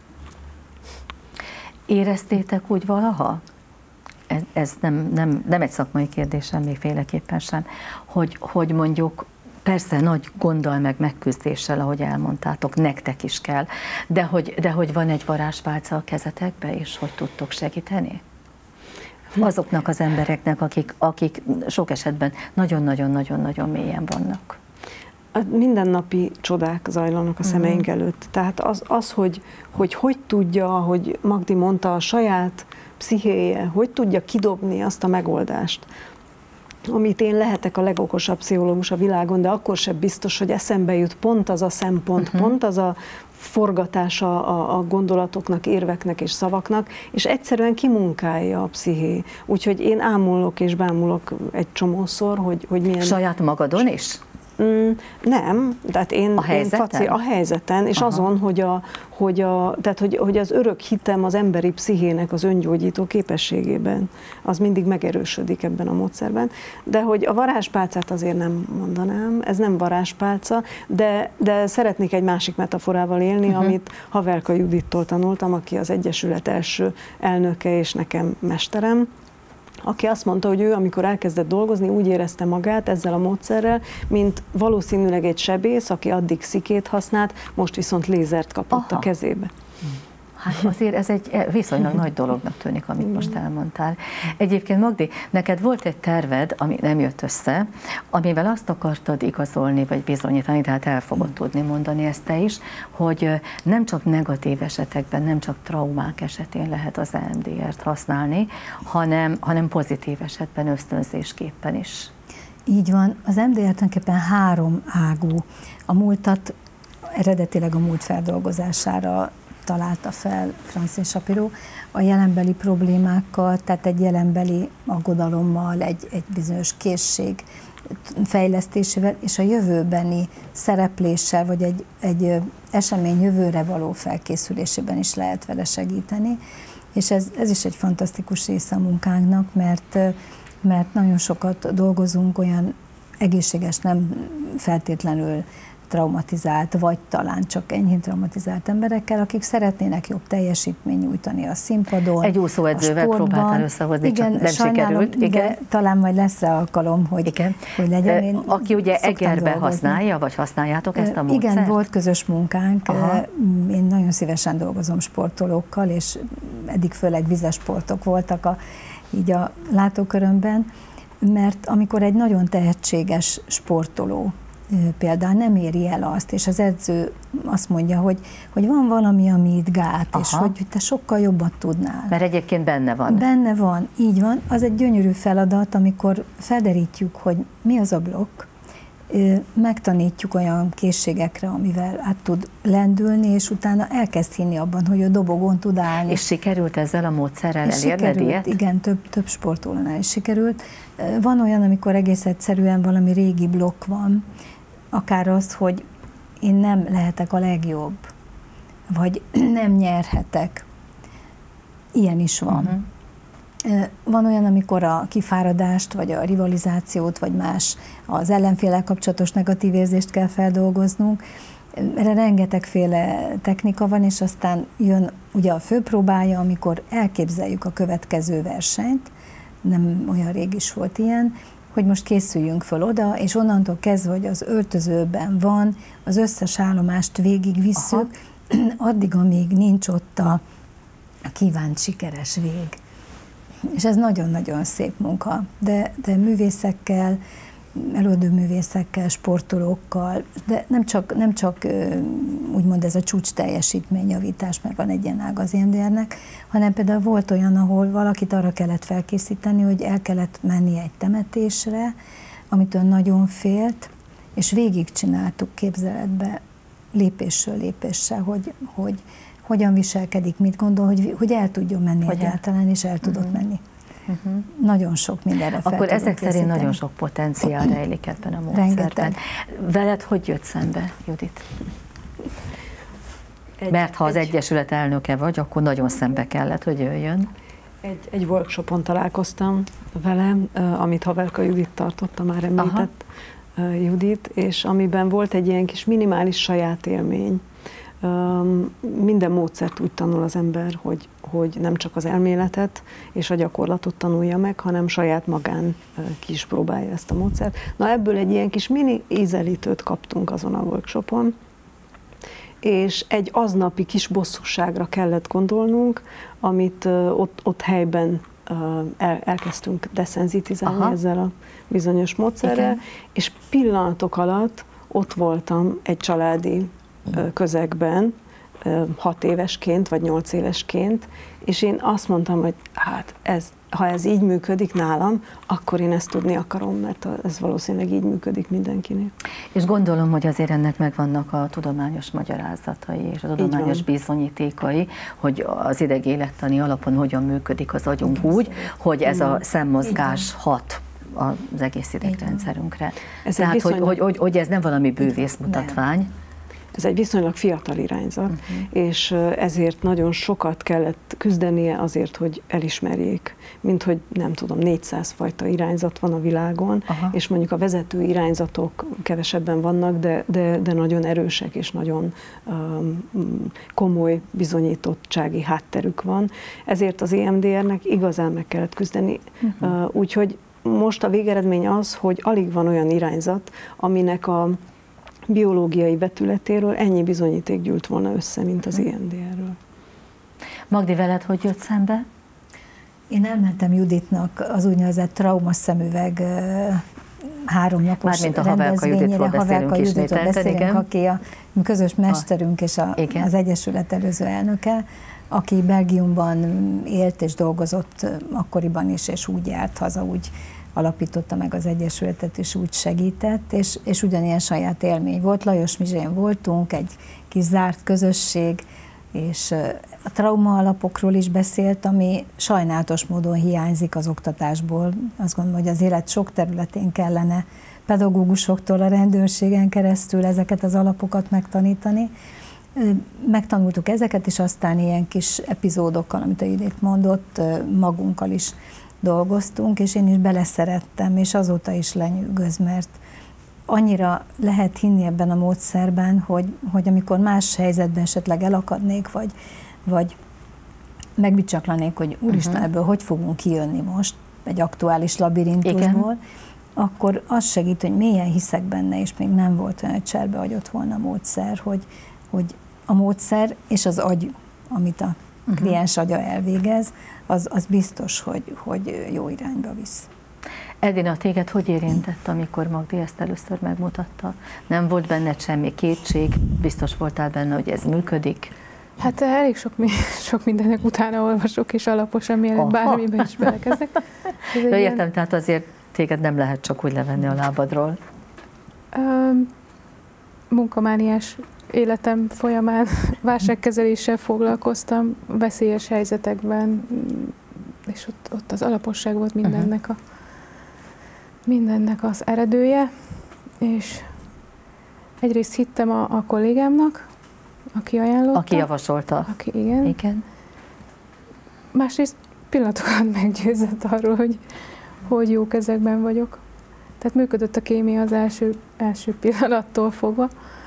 Éreztétek úgy valaha? Ez nem egy szakmai kérdésem, még féleképpen sem, hogy mondjuk persze nagy gonddal meg megküzdéssel, ahogy elmondtátok, nektek is kell, de hogy van egy varázspálca a kezetekbe, és hogy tudtok segíteni? Azoknak az embereknek, akik sok esetben nagyon-nagyon-nagyon-nagyon mélyen vannak. Mindennapi csodák zajlanak a szemeink előtt. Tehát hogy tudja, ahogy Magdi mondta, a saját pszichéje, hogy tudja kidobni azt a megoldást, amit én lehetek a legokosabb pszichológus a világon, de akkor sem biztos, hogy eszembe jut pont az a szempont, pont az a forgatása a gondolatoknak, érveknek és szavaknak, és egyszerűen kimunkálja a psziché. Úgyhogy én ámulok és bámulok egy csomószor, hogy milyen... Saját magadon is? Nem, tehát én a helyzeten, és azon, hogy az örök hitem az emberi pszichének az öngyógyító képességében, az mindig megerősödik ebben a módszerben. De hogy a varázspálcát azért nem mondanám, ez nem varázspálca, de szeretnék egy másik metaforával élni, amit Havelka Judittól tanultam, aki az Egyesület első elnöke és nekem mesterem, aki azt mondta, hogy ő, amikor elkezdett dolgozni, úgy érezte magát ezzel a módszerrel, mint valószínűleg egy sebész, aki addig szikét használt, most viszont lézert kapott a kezébe. Hát azért ez egy viszonylag nagy dolognak tűnik, amit most elmondtál. Egyébként Magdi, neked volt egy terved, ami nem jött össze, amivel azt akartad igazolni, vagy bizonyítani, tehát el fogod tudni mondani ezt te is, hogy nem csak negatív esetekben, nem csak traumák esetén lehet az EMDR-t használni, hanem pozitív esetben ösztönzésképpen is. Így van. Az EMDR tulajdonképpen 3 ágú. A múltat eredetileg a múlt feldolgozására találta fel Francine Shapiro, a jelenbeli problémákkal, tehát egy jelenbeli aggodalommal, egy bizonyos készség fejlesztésével, és a jövőbeni szerepléssel, vagy egy esemény jövőre való felkészülésében is lehet vele segíteni. És ez is egy fantasztikus része a munkánknak, mert nagyon sokat dolgozunk olyan egészséges, nem feltétlenül traumatizált, vagy talán csak enyhén traumatizált emberekkel, akik szeretnének jobb teljesítményt nyújtani a színpadon. Egy úszóedzővel próbáltál összehozni, igen, csak nem sikerült. Igen. Talán majd lesz rá alkalom, hogy legyen. Én aki ugye Egerbe használja, vagy használjátok ezt a módszert? Igen, volt közös munkánk. Aha. Én nagyon szívesen dolgozom sportolókkal, és eddig főleg vízesportok voltak így a látókörömben, mert amikor egy nagyon tehetséges sportoló például nem éri el azt, és az edző azt mondja, hogy van valami, ami itt gát, aha, és hogy te sokkal jobban tudnál. Mert egyébként benne van. Benne van, így van. Az egy gyönyörű feladat, amikor felderítjük, hogy mi az a blokk, megtanítjuk olyan készségekre, amivel át tud lendülni, és utána elkezd hinni abban, hogy a dobogón tud állni. És sikerült ezzel a módszerrel elérned ilyet? Igen, több sportolónál is sikerült. Van olyan, amikor egész egyszerűen valami régi blokk van, akár az, hogy én nem lehetek a legjobb, vagy nem nyerhetek. Ilyen is van. Uh-huh. Van olyan, amikor a kifáradást, vagy a rivalizációt, vagy más az ellenféllel kapcsolatos negatív érzést kell feldolgoznunk. Erre rengetegféle technika van, és aztán jön ugye a főpróbája, amikor elképzeljük a következő versenyt, nem olyan rég is volt ilyen, hogy most készüljünk föl oda, és onnantól kezdve, hogy az öltözőben van, az összes állomást végigvisszük, addig, amíg nincs ott a kívánt sikeres vég. És ez nagyon-nagyon szép munka, de művészekkel, előadó művészekkel, sportolókkal, de nem csak úgymond ez a csúcs teljesítményjavítás, mert van egy ilyen ág az EMDR-nek, hanem például volt olyan, ahol valakit arra kellett felkészíteni, hogy el kellett menni egy temetésre, amitől nagyon félt, és végigcsináltuk képzeletbe lépésről lépéssel, hogy hogyan viselkedik, mit gondol, hogy el tudjon menni egyáltalán, és el tudott menni. Uh-huh. Nagyon sok mindenre fel akkor ezek készíteni. szerint nagyon sok potenciál rejlik ebben a módszerben. Veled hogy jött szembe, Judit? Mert ha az Egyesület elnöke vagy, akkor nagyon szembe kellett, hogy jöjjön. Egy workshopon találkoztam velem, amit Havelka Judit tartotta, már említett Judit, és amiben volt egy ilyen kis minimális saját élmény. Minden módszert úgy tanul az ember, hogy nem csak az elméletet és a gyakorlatot tanulja meg, hanem saját magán ki is próbálja ezt a módszert. Na ebből egy ilyen kis mini ízelítőt kaptunk azon a workshopon, és egy aznapi kis bosszúságra kellett gondolnunk, amit ott helyben elkezdtünk deszenzitizálni ezzel a bizonyos módszerrel, igen, és pillanatok alatt ott voltam egy családi közegben, 6 évesként, vagy 8 évesként, és én azt mondtam, hogy hát ha ez így működik nálam, akkor én ezt tudni akarom, mert ez valószínűleg így működik mindenkinek. És gondolom, hogy azért ennek megvannak a tudományos magyarázatai és a tudományos bizonyítékai, hogy az idegélettani alapon hogyan működik az agyunk úgy, hogy ez a szemmozgás hat az egész idegrendszerünkre. Tehát, hogy ez nem valami bűvészmutatvány. Nem. Ez egy viszonylag fiatal irányzat, és ezért nagyon sokat kellett küzdenie azért, hogy elismerjék, mint hogy nem tudom, 400 fajta irányzat van a világon, és mondjuk a vezető irányzatok kevesebben vannak, de nagyon erősek, és nagyon komoly bizonyítottsági hátterük van. Ezért az EMDR-nek igazán meg kellett küzdeni. Úgyhogy most a végeredmény az, hogy alig van olyan irányzat, aminek a biológiai vetületéről ennyi bizonyíték gyűlt volna össze, mint az EMDR-ről. Magdi, veled hogy jött szembe? Én elmentem Juditnak az úgynevezett traumaszemüveg 3 napos rendezvényére, Havelka Juditról beszélünk, aki a közös mesterünk és az Egyesület előző elnöke, aki Belgiumban élt és dolgozott akkoriban is, és úgy járt haza, úgy alapította meg az Egyesületet, és úgy segített, és ugyanilyen saját élmény volt. Lajos Mizsén voltunk, egy kis zárt közösség, és a trauma alapokról is beszélt, ami sajnálatos módon hiányzik az oktatásból. Azt gondolom, hogy az élet sok területén kellene pedagógusoktól a rendőrségen keresztül ezeket az alapokat megtanítani. Megtanultuk ezeket, és aztán ilyen kis epizódokkal, amit a Judit mondott, magunkkal is dolgoztunk, és én is beleszerettem, és azóta is lenyűgöz, mert annyira lehet hinni ebben a módszerben, hogy amikor más helyzetben esetleg elakadnék, vagy megbicsaklanék, hogy úristen, ebből hogy fogunk kijönni most, egy aktuális labirintusból, akkor az segít, hogy mélyen hiszek benne, és még nem volt olyan, hogy cserbe hagyott volna a módszer, hogy a módszer és az agy, amit a kliens agya elvégez, az biztos, hogy jó irányba visz. Edina, téged hogy érintett, amikor Magdi ezt először megmutatta? Nem volt benned semmi kétség? Biztos voltál benne, hogy ez működik? Hát elég sok mindennek utána olvasok, és alaposan mielőtt bármiben is belekezdek. Ja, értem, tehát azért téged nem lehet csak úgy levenni a lábadról. Munkamániás életem folyamán válságkezeléssel foglalkoztam, veszélyes helyzetekben, és ott az alaposság volt mindennek az eredője, és egyrészt hittem a kollégámnak, aki ajánlotta. Aki javasolta. Igen. Másrészt pillanatokat meggyőzött arról, hogy jó kezekben vagyok. Tehát működött a kémia az első pillanattól fogva.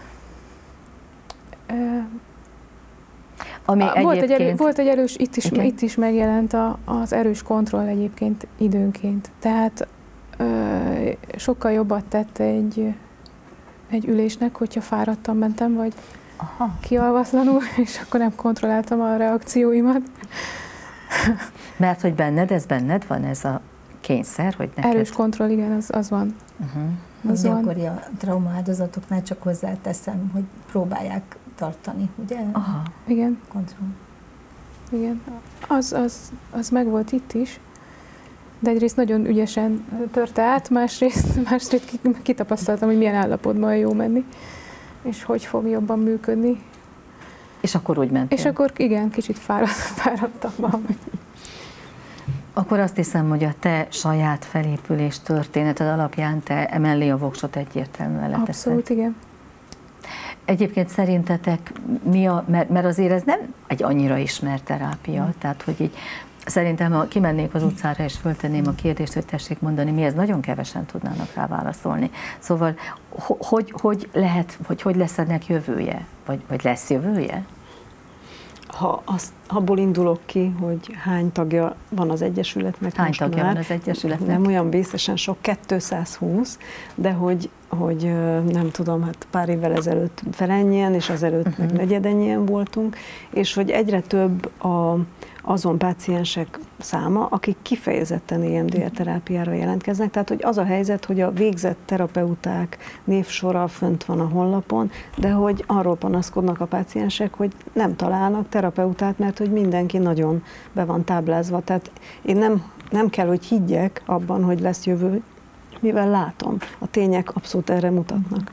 Volt egy erős, itt is megjelent az erős kontroll egyébként időnként. Tehát sokkal jobbat tett egy ülésnek, hogyha fáradtan mentem, vagy kialvatlanul, és akkor nem kontrolláltam a reakcióimat. Mert hogy benned van ez a kényszer, hogy neked... Erős kontroll, igen, az van. Az gyakori a traumaáldozatoknál, csak hozzáteszem, hogy próbálják tartani, ugye? Aha. Igen. Kontroll. Igen. Az megvolt itt is, de egyrészt nagyon ügyesen törte át, másrészt kitapasztaltam, hogy milyen állapotban jó menni, és hogy fog jobban működni. És akkor úgy mentél? És akkor igen, kicsit fáradtabban. Akkor azt hiszem, hogy a te saját felépülés történeted alapján te emellé a voksot egyértelműen leteszed. Abszolút, igen. Egyébként szerintetek mert azért ez nem egy annyira ismert terápia, tehát hogy így szerintem, ha kimennék az utcára és föltenném a kérdést, hogy tessék mondani, mi ez, nagyon kevesen tudnának rá válaszolni. Szóval, hogy lesz ennek jövője? Vagy lesz jövője? Ha abból indulok ki, hogy hány tagja van az Egyesületnek, hány tagja van az Egyesületnek? Nem olyan vészesen sok, 220, de hogy nem tudom, hát pár évvel ezelőtt felennyien, és azelőtt meg negyedennyien voltunk, és hogy egyre több azon páciensek száma, akik kifejezetten EMDR terápiára jelentkeznek. Tehát, hogy az a helyzet, hogy a végzett terapeuták névsora fönt van a honlapon, de hogy arról panaszkodnak a páciensek, hogy nem találnak terapeutát, mert hogy mindenki nagyon be van táblázva. Tehát én nem kell, hogy higgyek abban, hogy lesz jövő, mivel látom. A tények abszolút erre mutatnak.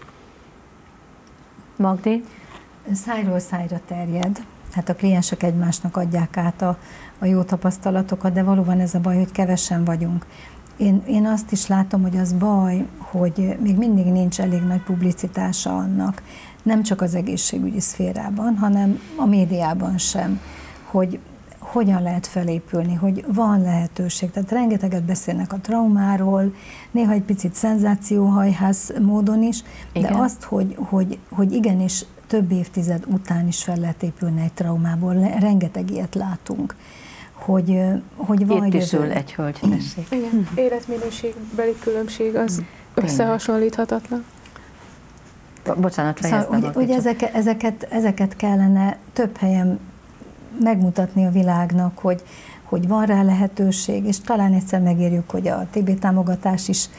Magdi? Szájról szájra terjed. Hát a kliensek egymásnak adják át a jó tapasztalatokat, de valóban ez a baj, hogy kevesen vagyunk. Én azt is látom, hogy az baj, hogy még mindig nincs elég nagy publicitása annak, nem csak az egészségügyi szférában, hanem a médiában sem, hogy hogyan lehet felépülni, hogy van lehetőség. Tehát rengeteget beszélnek a traumáról, néha egy picit szenzációhajház módon is, igen. De azt, hogy igenis több évtized után is fel lehet épülni egy traumából, rengeteg ilyet látunk. Hogy van itt is ül egy hölgy, tessék. Igen, életminőségbeli különbség az összehasonlíthatatlan. Bocsánat, fejeztem. Szóval, hogy ezeket kellene több helyen megmutatni a világnak, hogy van rá lehetőség, és talán egyszer megérjük, hogy a TB támogatás is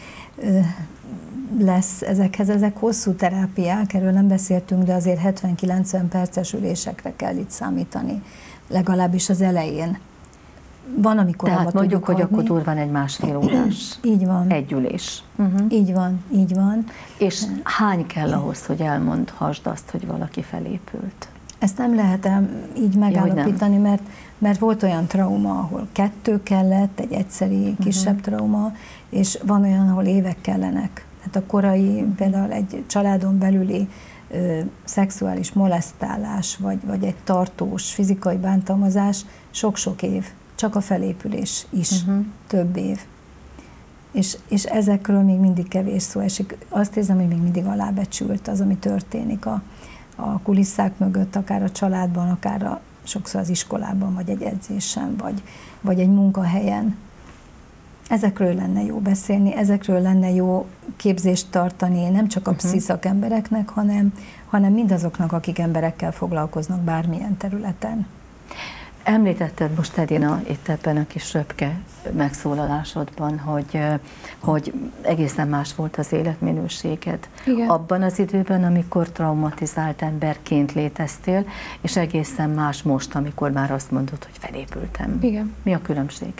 lesz ezekhez. Ezek hosszú terápiák, erről nem beszéltünk, de azért 70-90 perces ülésekre kell itt számítani, legalábbis az elején. Van, amikor tehát mondjuk, hogy akkor durván egy másfél órás. Így van. Egy ülés. Így van. És hány kell ahhoz, hogy elmondhassd azt, hogy valaki felépült? Ezt nem lehet így megállapítani, mert volt olyan trauma, ahol 2 kellett, egy egyszeri kisebb trauma, és van olyan, ahol évek kellenek. Hát a korai, például egy családon belüli szexuális molesztálás, vagy egy tartós fizikai bántalmazás sok-sok év, csak a felépülés is több év. és ezekről még mindig kevés szó esik. Azt érzem, hogy még mindig alábecsült az, ami történik a kulisszák mögött, akár a családban, akár sokszor az iskolában, vagy egy edzésen, vagy egy munkahelyen. Ezekről lenne jó beszélni, ezekről lenne jó képzést tartani, nem csak a pszi szakembereknek, hanem mindazoknak, akik emberekkel foglalkoznak bármilyen területen. Említetted most, Edina, itt ebben a kis röpke megszólalásodban, hogy egészen más volt az életminőséged. Igen. Abban az időben, amikor traumatizált emberként léteztél, és egészen más most, amikor már azt mondod, hogy felépültem. Igen. Mi a különbség?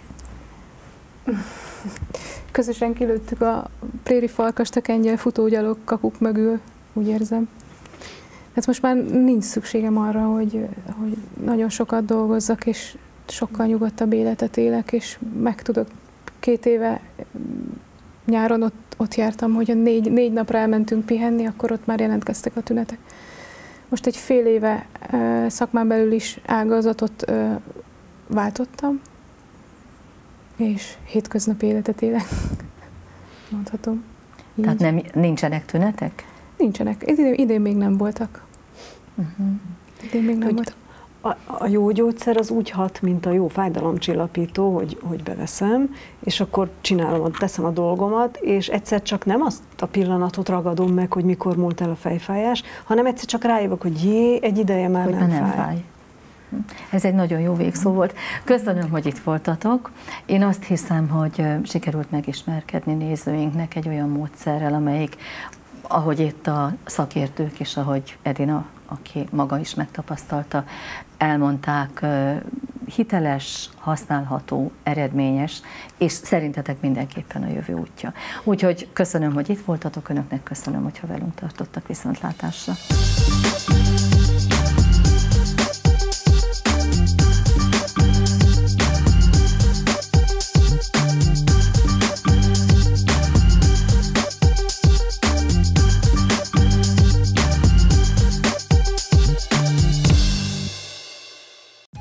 Közösen kilőttük a préri farkast a kengyel futógyalog kapuk mögül, úgy érzem. Tehát most már nincs szükségem arra, hogy nagyon sokat dolgozzak, és sokkal nyugodtabb életet élek, és meg tudok. 2 éve nyáron ott jártam, hogy 4 napra elmentünk pihenni, akkor ott már jelentkeztek a tünetek. Most egy fél éve szakmán belül is ágazatot váltottam, és hétköznapi életet élek, mondhatom. Így. Tehát nincsenek tünetek? Nincsenek. Idén még nem voltak. Idén még nem voltak. A jó gyógyszer az úgy hat, mint a jó fájdalomcsillapító, hogy beveszem, és akkor teszem a dolgomat, és egyszer csak nem azt a pillanatot ragadom meg, hogy mikor múlt el a fejfájás, hanem egyszer csak rájövök, hogy egy ideje már hogy nem fáj. Ez egy nagyon jó végszó volt. Köszönöm, hogy itt voltatok. Én azt hiszem, hogy sikerült megismerkedni nézőinknek egy olyan módszerrel, amelyik, ahogy itt a szakértők és ahogy Edina, aki maga is megtapasztalta, elmondták, hiteles, használható, eredményes, és szerintetek mindenképpen a jövő útja. Úgyhogy köszönöm, hogy itt voltatok, önöknek köszönöm, hogyha velünk tartottak, viszontlátásra.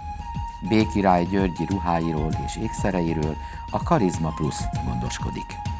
B. Király Györgyi ruháiról és ékszereiről a Karizma Plus gondoskodik.